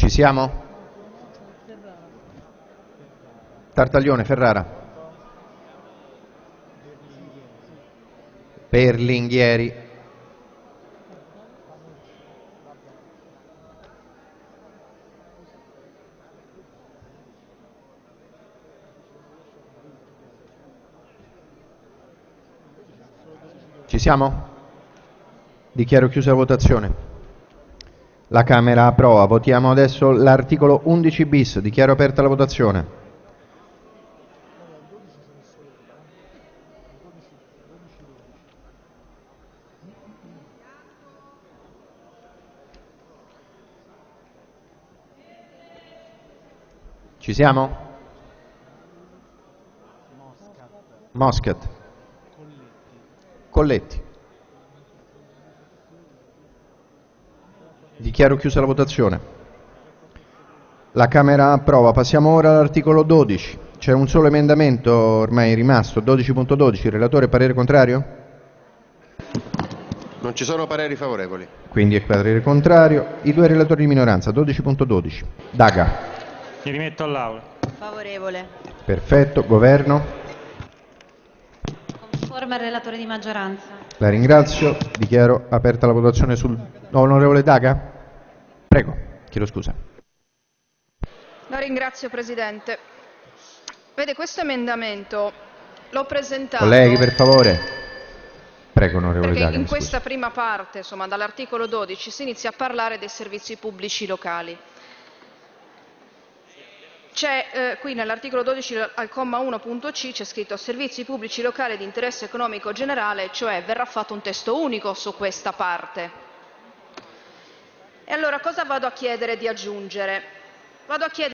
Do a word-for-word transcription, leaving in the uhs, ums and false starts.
Ci siamo? Tartaglione, Ferrara. Berlinghieri. Ci siamo? Dichiaro chiusa la votazione. La Camera approva. Votiamo adesso l'articolo undici bis. Dichiaro aperta la votazione. Ci siamo? Moscat. Colletti. Dichiaro chiusa la votazione. La Camera approva. Passiamo ora all'articolo dodici. C'è un solo emendamento ormai rimasto, dodici punto dodici. Relatore, parere contrario? Non ci sono pareri favorevoli. Quindi è parere contrario. I due relatori di minoranza, dodici punto dodici. Daga. Mi rimetto all'Aula. Favorevole. Perfetto. Governo? Conforme al relatore di maggioranza. La ringrazio. Dichiaro aperta la votazione sul... Onorevole Daga? Prego. Chiedo scusa. La ringrazio, Presidente. Vede, questo emendamento l'ho presentato... Colleghi, per favore. Prego, onorevole perché Daga. in mi scusi. questa prima parte, insomma, dall'articolo dodici, si inizia a parlare dei servizi pubblici locali. C'è eh, qui nell'articolo dodici al comma uno punto C c'è scritto servizi pubblici locali di interesse economico generale, cioè verrà fatto un testo unico su questa parte. E allora cosa vado a chiedere di aggiungere? Vado a chiedere